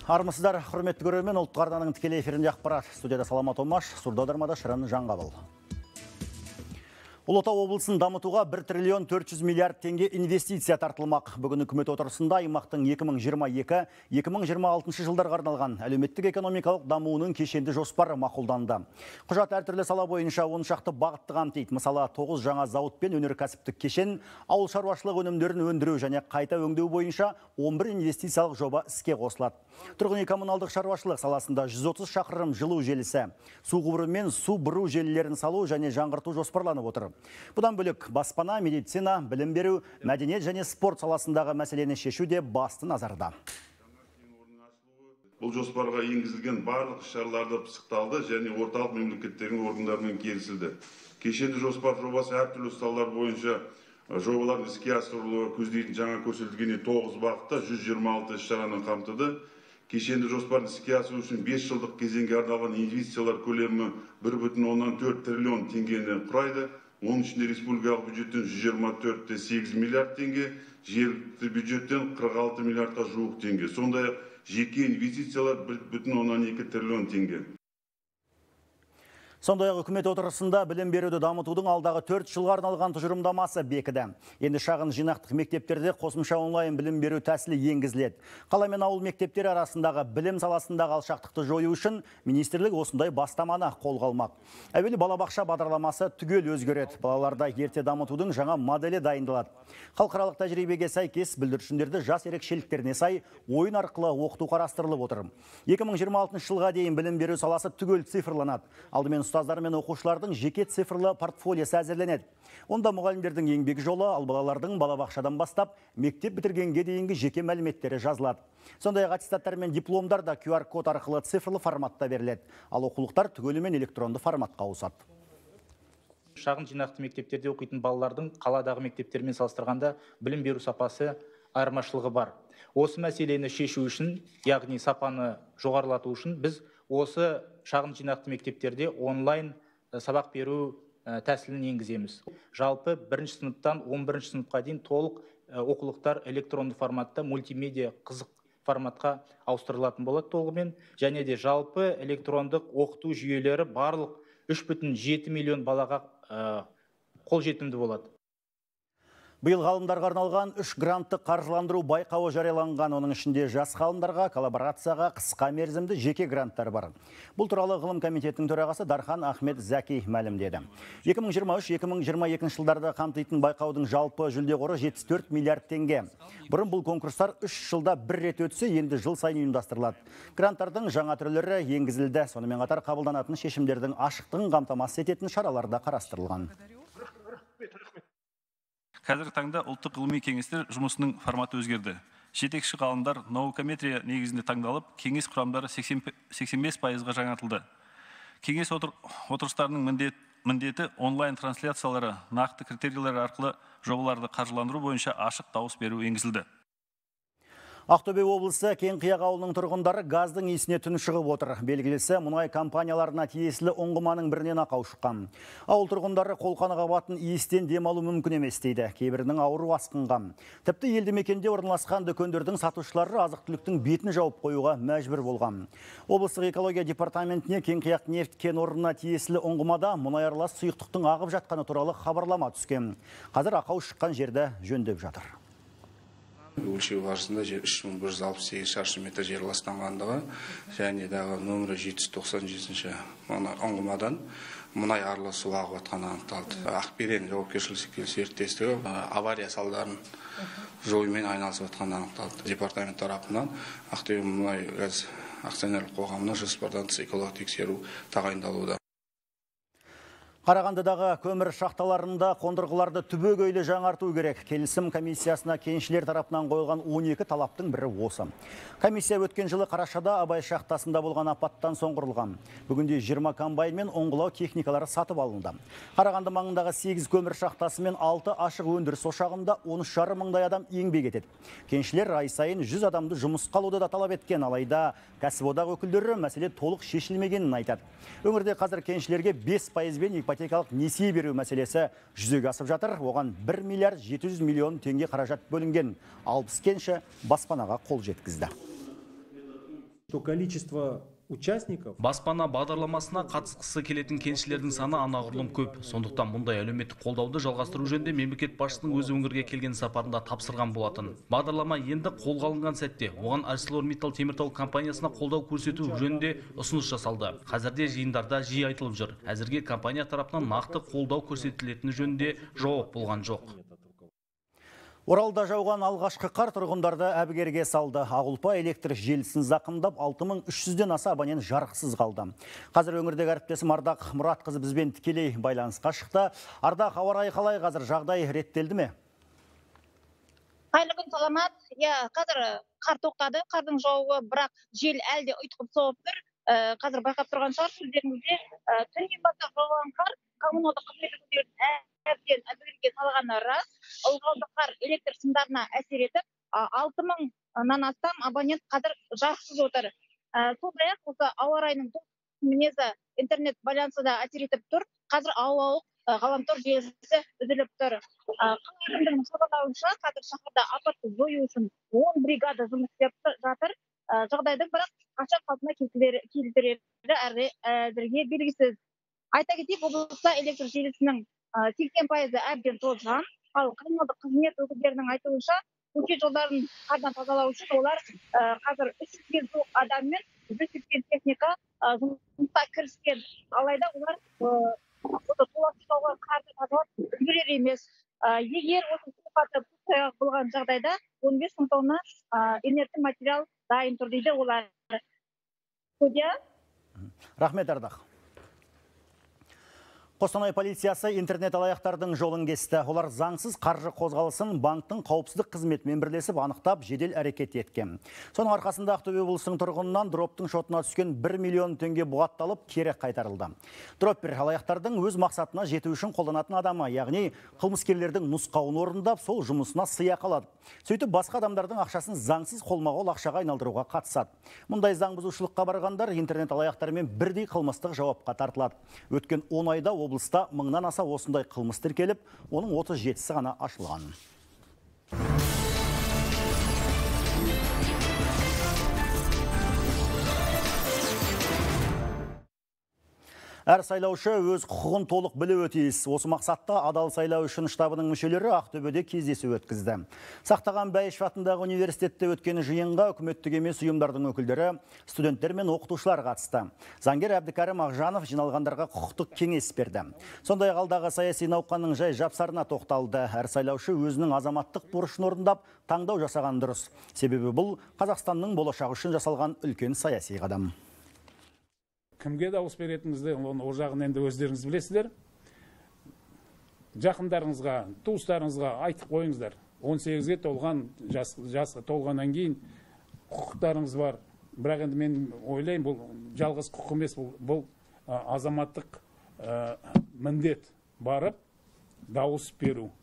Армысыздар, құрметті көрермен, ұлттық арнаның тікелей эфирінде ақпарат. Студияда Саламат Омаш, сурдодармада Шырын Жаңғабыл. Ұлытау облысын дамытуға 1 триллион 400 миллиард теңге инвестиция тартылмақ. Бүгін үкімет отырысында аймақтың 2022-2026 жылдарға арналған әлеуметтік экономикалық дамуының кешенді жоспары мақұлданды. Құжат әртүрлі сала бойынша 10 шақты бағытты қамтиды. Мысалы, 9 жаңа зауыт пен өнеркәсіптік кешен, ауыл шаруашылық өнімдерін өндіру және қайта өңдеу бойынша 11 инвестициялық жоба іске қосылады. Тұрғын үй коммуналдық шаруашылық саласында 130 шақырым жылу желісі, су құбыры мен су бұру желілерін салу және жаңғырту жоспарланып отыр. Бұдан бөлек баспана, медицина, білім беру, мәдениет және спорт саласындағы мәселені шешу де басты назарда. Бұл жоспарға енгізілген барлық шараларды пысықталды және орталық мемлекеттердің органдарымен келісілді. Кешенді жоспар жобасы әртүрлі салалар бойынша жобалардың іске асырылуы көздейтін жаңа көрсетілген 9 бағытта 126 шараны қамтыды. Кешенді жоспардың іске асыру үшін 5 жылдық кезеңге арналған инвестициялар көлемі 1,4 триллион теңгені құрайды. Оның ішінде республикалық бюджеттен 124,8 миллиард теңге, жергілікті бюджеттен 46 миллиардқа жуық теңге. Сондай-ақ жеке инвестициялар 1,2 триллион теңге. Сондай-ақ үкімет отырысында білім беруді дамытудың алдағы 4 жылға арналған тұжырымдамасы бекіді. Енді шағын жинақтық мектептерде қосымша онлайн білім беру тәсілі енгізіледі. Қала мен ауыл мектептері арасындағы білім саласындағы алшақтықты жою үшін министрлік осындай бастаманы қолға алмақ. Әуелі балабақша бағдарламасы түгел өзгереді. Балаларда ерте дамытудың жаңа моделі дайындалады. Халықаралық тәжірибеге сәйкес бүлдіршіндерді жас ерекшеліктеріне сай ойын арқылы оқыту қарастырылып отыр. 2026 жылға дейін білім беру саласы түгел цифрланады. Алдымен ұстаздар мен оқушылардың жеке цифрлы портфолиосы әзірленеді. Онда мұғалімдердің еңбек жолы, ал балалардың балабақшадан бастап мектеп бітіргенге дейінгі жеке мәліметтері жазылады. Сондай-ақ аттестаттар мен дипломдар да QR-код арқылы цифрлы форматта беріледі, ал оқулықтар түгелімен электронды форматқа ауысады. Шағын жинақты мектептерде оқитын балалардың қаладағы мектептермен салыстырғанда білім беру сапасы айырмашылығы бар. Осы мәселені шешу үшін, яғни сапаны жоғарылату үшін біз осы шағын жинақты мектептерде онлайн сабақ беру тәсілін енгіземіз. Жалпы 1-ші сыныптан 11-ші сыныпқа дейін толық оқулықтар электронды форматта мультимедиа қызық форматқа ауыстырылатын болады толығымен, және де жалпы электрондық оқыту жүйелері барлық 3,7 миллион балаға қолжетімді болады. Биыл ғалымдарға арналған 3 грантты қаржыландыру байқауы жарияланған. Оның ішінде жас ғалымдарға, коллаборацияға қысқа мерзімді жеке гранттар бар. Бұл туралы ғылым комитетінің төрағасы Дархан Ахмет Зәки мәлімдеді. 2023-2022 жылдарда қамтитын байқаудың жалпы жүлде қоры 74 миллиард теңге. Бұрын бұл конкурстар 3 жылда бір рет өтсе, енді жыл сайын ұйымдастырылады. Гранттардың жаңа түрлері енгізілді. Сонымен қатар қабылданатын шешімдердің ашықтығын қамтамасыз ететін шаралар да қарастырылған. Қазіргі таңда ұлттық ғылыми кеңестер жұмысының форматы өзгерді. Жетекші ғалымдар наукометрия негізінде таңдалып, кеңес құрамдары 85%-ға жаңартылды. Кеңес отырыстарының міндеті онлайн трансляциялары, нақты критериялар арқылы жобаларды қаржыландыру бойынша ашық дауыс беру енгізілді. Ақтөбе облысы Кеңқияқ ауылының тұрғындары газдың иісіне түн шығып отыр. Белгілісі мұнай компанияларына тиесілі ұңғыманың бірінен ақау шыққан. Ауыл тұрғындары қолқаны қабатын иістен демалу мүмкін емес дейді. Кейбірінің ауыру асқынған. Тіпті елді мекенде орналасқан дүкендердің сатушылары азық-түліктің бетін жауып қоюға мәжбүр болған. Облыстық экология департаментіне Кеңқияқ нефт кен орнына тиесілі ұңғымада мұнай аралас сұйықтықтың ағып жатқаны туралы хабарлама түскен. Қазір ақау шыққан жерді жөндеп жатыр. Өлшеу барысында 3168 шаршы метр жер ластанғандығы және дағы нөмірі 797 ұңғымадан мұнай аралас су ағып жатқаны анықталды. Ақберен жауапкершілігі серіктестігі авария салдарын жоюмен айналысып жатқаны анықталды. Департамент тарапынан Ақтөбе мұнай газ акционерлік қоғамына жоспардан тыс экологиялық тексеру тағайындалуда. Қарағандыдағы көмір шахталарында қондырғыларды түбегейлі жаңарту керек. Келісім комиссиясына кеншілер тарапынан қойылған 12 талаптың бірі осы. Комиссия өткен жылы қарашада Абай шахтасында болған апаттан соң құрылған. Бүгінде 20 комбайн мен оңғылау техникалары сатып алынды. Қарағанды маңындағы 8 көмір шахтасы мен 6 ашық өндіріс ошағында 13,5 мыңдай адам еңбек етеді. Кеншілер ай сайын 100 адамды жұмысқа алуды да талап еткен, алайда кәсіподақ өкілдері мәселе толық шешілмегенін айтады. Өңірде қазір кеншілерге 5%-бен ипотекалық несие беру мәселесі жүзеге асып жатыр. Оған 1 миллиард 700 миллион теңге қаражат бөлінген. 60 кенші баспанаға қол жеткізді. То количество участников Баспана бағдарламасына қатысқысы келетін кеншілердің саны анағұрлым көп. Сондықтан мұндай әлеуметтік қолдауды жалғастыру жөнінде мемлекет басшысының өз өңірге келген сапарында тапсырған болатын. Бағдарлама енді қолға алынған сәтте оған ArcelorMittal теміртау компаниясына қолдау көрсету жөнінде ұсыныс жасалды. Қазірде жиындарда жиі айтылып жүр. Әзірге компания тарапынан нақты қолдау көрсетілетіні жөнінде жауап болған жоқ. Оралда жауған алғашқы қар тұрғындарды әбігерге салды. Ағұлпа электр желісін зақымдап 6300-ден аса абонент жарықсыз қалды. Қазір өңірдегі әріптесім Ардақ Мұратқызы бізбен тікелей байланысқа шықты. Ардақ, ауа райы қалай, қазір жағдай реттелді ме? Қайырлы күн, саламат. Қазір қар тоқтады. Қардың жауы, бірақ жел әлде ұйтқып соғып тұр. Қазір байқап тұрған шығар сөздеріңізде түннен бастап жауған қар коммуналдық қызмет өкілдерін әбден әбігерге салғаны рас. Ылғалды қар электр сымдарына әсер етіп, 6000-нан астам абонент қазір жарықсыз отыр. Сондай-ақ осы ауа райының мінезі интернет байланысы да әсер етіп тұр. Қазір ауалық ғаламтор желісі үзіліп тұр. Қала әкімдігінің хабарлауынша, қазір шаһарда апатты жою үшін 10 бригада жұмыс істеп жатыр. Жағдайды бірақ қашан қалпына келтірері әзірге белгісіз. Айта кетейік, облыста электр желісінің 80% әбден тозған. Ал коммуналдық қызмет өкілдерінің айтуынша, көше жолдарын қардан тазалау үшін олар қазір 300-ге жуық адам мен 180 техника жұмысқа кіріскен. Алайда олар толастауға қарды тазалап үлгерер емес. Егер осы су қатып болған жағдайда 15 мың тонна инертті материал дайын тұр дейді олар. Рахмет, Ардақ. Қостанай полициясы интернет алаяқтардың жолын кесті. Олар заңсыз қаржы қозғалысын банктың қауіпсіздік қызметімен бірлесіп анықтап жедел әрекет еткен. Соның арқасында Ақтөбе облысының тұрғынынан дроптың шотына түскен 1 миллион теңге бұғатталып кері қайтарылды. Дроппер алаяқтардың өз мақсатына жету үшін қолданатын адамы, яғни қылмыскерлердің нұсқауын орындап, сол жұмысына сыйақы алады. Сөйтіп басқа адамдардың ақшасын заңсыз қолма-қол ақшаға айналдыруға қатысады. Мұндай заң бұзушылыққа барғандар интернет алаяқтарымен бірдей қылмыстық жауапқа тартылады. Өткен 10 айда облыста 1000-нан аса осындай қылмыс тіркеліп, оның 37-сі ғана ашылған. Әр сайлаушы өз құқығын толық білуі тиіс. Осы мақсатта адал сайлау үшін штабының мүшелері Ақтөбеде кездесу өткізді. Сақтаған Бәйішев атындағы университетте өткен жиынға үкіметтік емес ұйымдардың өкілдері, студенттер мен оқытушылар қатысты. Заңгер Әбдікәрім Ақжанов жиналғандарға құқықтық кеңес берді. Сондай алдағы саяси науқанның жай жапсарына тоқталды. Әр сайлаушы өзінің азаматтық борышын орындап, таңдау жасаған дұрыс. Себебі бұл Қазақстанның болашағы үшін жасалған үлкен саяси қадам. Кімге дауыс беретініңізді, ол жағын енді өздеріңіз білесіздер. Жақындарыңызға, туыстарыңызға айтып қойыңыздар. 18-ге толған, жасқа толғаннан кейін құқықтарыңыз бар. Бірақ енді мен ойлаймын, бұл жалғыз құқық емес, бұл азаматтық міндет барып дауыс беру.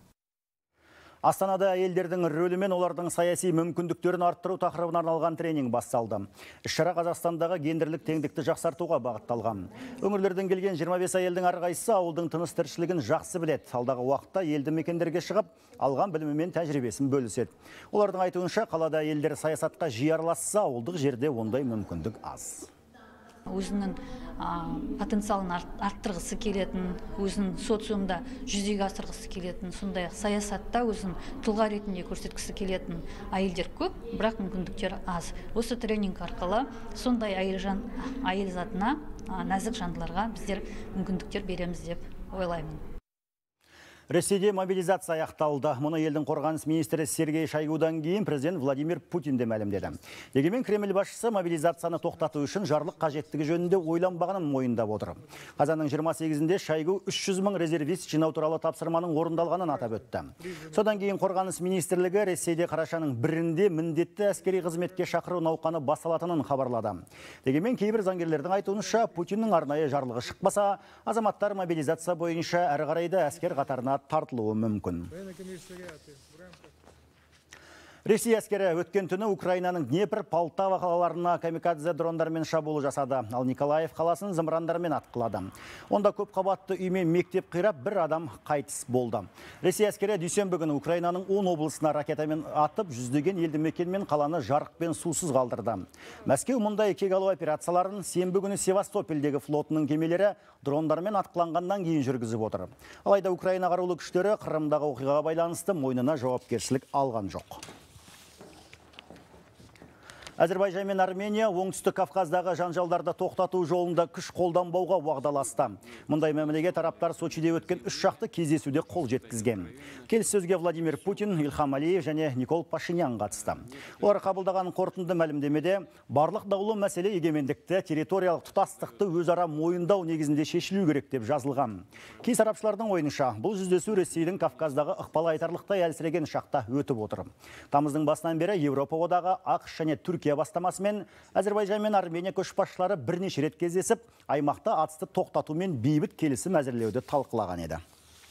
Астанада әйелдердің рөлі мен олардың саяси мүмкіндіктерін арттыру тақырыбына арналған тренинг басталды. Іс-шара Қазақстандағы гендерлік теңдікті жақсартуға бағытталған. Өңірлерден келген 25 әйелдің әрқайсысы ауылдың тыныс-тіршілігін жақсы біледі. Алдағы уақытта елді мекендерге шығып, алған білімі мен тәжірибесін бөліседі. Олардың айтуынша, қалада әйелдер саясатқа жиі араласса, ауылдық жерде ондай мүмкіндік аз. Өзінің потенциалын арттырғысы келетін, өзінің социумда жүзеге асырғысы келетін, сондай саясатта өзін тұлға ретінде көрсеткісі келетін әйелдер көп, бірақ мүмкіндіктер аз. Осы тренинг арқылы сондай әйел затына, нәзік жандыларға біздер мүмкіндіктер береміз деп ойлаймын. Ресейде мобилизация аяқталды. Мұны елдің қорғаныс министрі Сергей Шойгудан кейін президент Владимир Путин де мәлімдеді. Дегенмен Кремль басшысы мобилизацияны тоқтату үшін жарлық қажеттігі жөнінде ойланбағанын мойындап отыр. Қазанның 28-інде Шойгу 300 мың резервист жинау туралы тапсырманың орындалғанын атап өтті. Содан кейін қорғаныс министрлігі Ресейде қарашаның 1-інде міндетті әскери қызметке шақыру науқаны басталатынын хабарлады. Дегенмен кейбір заңгерлердің айтуынша, Путиннің арнайы жарлығы шықпаса, азаматтар мобилизация бойынша әрі қарай да әскер қатарына тартылуы мүмкін. Ресей әскері өткен түні Украинаның Днепр, Полтава қалаларына камикадзе дрондармен шабуыл жасады. Ал Николаев қаласын зымырандармен атқылады. Онда көп қабатты үй мен мектеп қирап, бір адам қайтыс болды. Ресей әскері дүйсенбі күні Украинаның 10 облысына ракетамен атып, жүздеген елді мекен мен қаланы жарық пен сусыз қалдырды. Мәскеу мұндай кек алу операцияларын сенбі күні Севастопольдегі флотының кемелері дрондармен атқыланғаннан кейін жүргізіп отыр. Алайда Украина қарулы күштері Қырымдағы оқиғаға байланысты мойнына жауапкершілік алған жоқ. Әзербайжан мен Армения оңтүстік Кавказдағы жанжалдарды тоқтату жолында күш қолданбауға уағдаласты. Мұндай мәмілеге тараптар Сочиде өткен 3 жақты кездесуде қол жеткізген. Келіссөзге Владимир Путин, Ильхам Алиев және Никол Пашинян қатысты. Олар қабылдаған қорытынды мәлімдемеде барлық даулы мәселе егемендікті, территориялық тұтастықты өзара мойындау негізінде шешілу керек деп жазылған. Кей сарапшылардың ойынша, бұл жүздесу Ресейдің Кавказдағы ықпалы айтарлықтай әлсіреген шақта өтіп отыр. Тамыздың басынан бері Еуропа одағы, ақш және Түркия бастамасымен Әзербайжан мен Армения көшбасшылары бірнеше рет кездесіп, аймақта атысты тоқтату мен бейбіт келісім әзірлеуді талқылаған еді.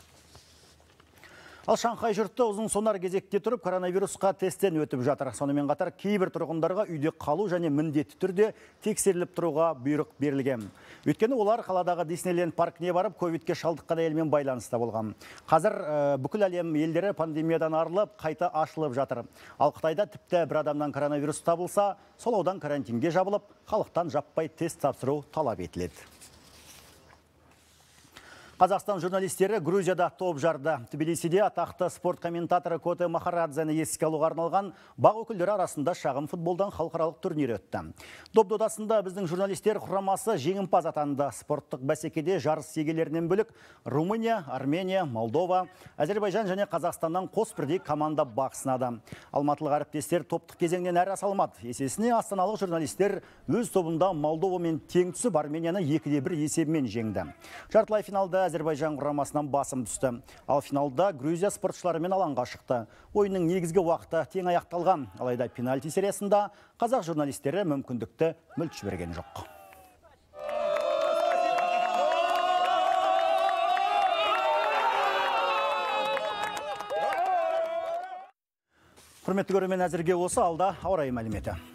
Ал Шанхай жұртты ұзын сонар кезекте тұрып, коронавирусқа тесттен өтіп жатыр. Сонымен қатар кейбір тұрғындарға үйде қалу және міндетті түрде тексеріліп тұруға бұйрық берілген. Өйткені олар қаладағы Диснейленд паркіне барып, ковидке шалдыққан әйелмен байланыста болған. Қазір бүкіл әлем елдері пандемиядан арылып, қайта ашылып жатыр. Ал Қытайда тіпті бір адамнан коронавирус табылса, сол аудан карантинге жабылып, халықтан жаппай тест тапсыру талап етіледі. Қазақстан журналистері Грузияда топ жарды. Тбилисиде атақты спорт комментаторы Коте Махарадзені еске алуға арналған бақ өкілдері арасында шағын футболдан халықаралық турнир өтті. Доп-додасында біздің журналистер құрамасы жеңімпаз атанды. Спорттық бәсекеде жарыс егелерінен бөлік Румыния, Армения, Молдова, Әзербайжан және Қазақстаннан қос бірдей команда бақ сынады. Алматылық әріптестер топтық кезеңнен әрі аса алмады. Есесіне астаналық журналистер өз тобында Молдова мен тең түсіп Арменияны 2-1 есебімен жеңді. Жартылай финалда Әзербайжан құрамасынан басым түсті. Ал финалда Грузия спортшыларымен алаңға шықты. Ойынның негізгі уақыты тең аяқталған. Алайда пенальти сериясында қазақ журналистері мүмкіндікті мүлт жіберген жоқ. Құрметті көрермен, әзірге осы, алда ауа райы мәліметі.